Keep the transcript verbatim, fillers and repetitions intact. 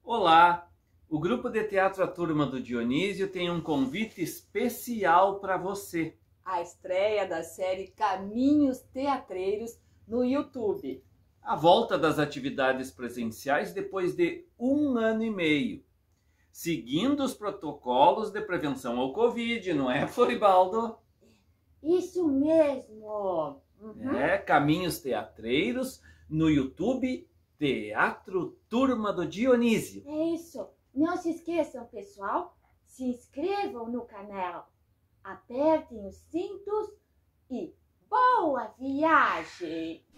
Olá! O grupo de teatro A Turma do Dionísio tem um convite especial para você. A estreia da série Caminhos Teatreiros no YouTube. A volta das atividades presenciais depois de um ano e meio. Seguindo os protocolos de prevenção ao Covid, não é, Floribaldo? Isso mesmo! Uhum. É, Caminhos Teatreiros no YouTube, Teatro Turma do Dionísio. É isso! Não se esqueçam, pessoal, se inscrevam no canal, apertem os cintos e boa viagem!